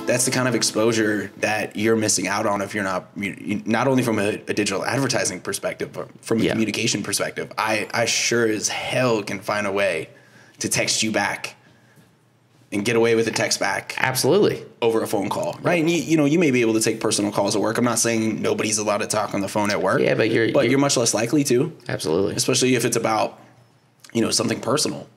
that's the kind of exposure that you're missing out on if you're not only from a digital advertising perspective, but from a communication perspective. I sure as hell can find a way to text you back and get away with a text back. Absolutely. Over a phone call, right? And you may be able to take personal calls at work. I'm not saying nobody's allowed to talk on the phone at work. Yeah, but you're much less likely to. Absolutely. Especially if it's about, something personal.